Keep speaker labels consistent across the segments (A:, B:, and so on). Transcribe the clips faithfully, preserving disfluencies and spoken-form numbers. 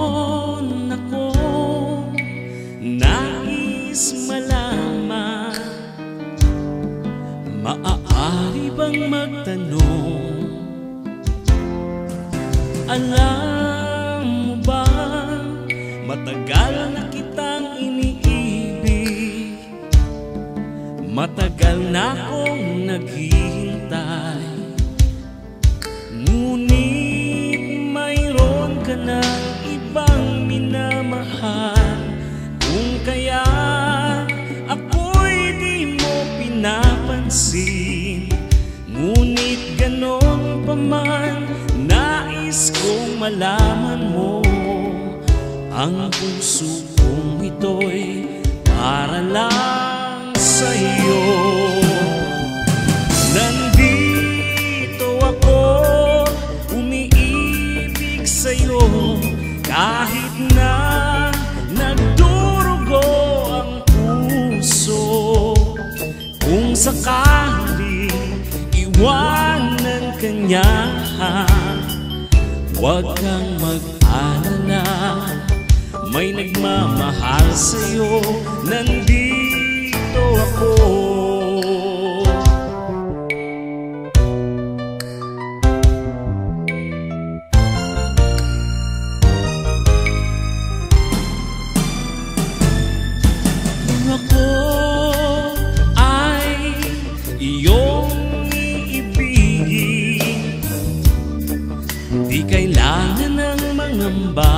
A: Mayroon ako nais malaman, maaari bang magtanong? Alam mo ba, matagal na kitang iniibig, matagal na akong naghihintay. Ngunit mayroon ka na ibang minamahal, kung kaya ako'y di mo pinapansin. Ngunit ganon pa man, nais kong malaman mo, ang puso kong ito'y para lang sa'yo. Nandito ako, umiibig sa'yo, kahit na nagdurugo ang puso. Kung sakaling iwanan ka niya, huwag kang mag-alala, may nagmamahal sa'yo, nandito ako. Kung ako ay iyong iibigin, di kailangan ng mangamba,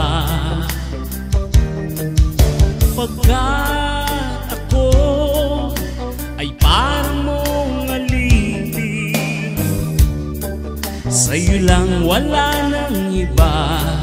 A: pagkat ako ay parang mong alipin. Sa'yo lang, wala nang iba.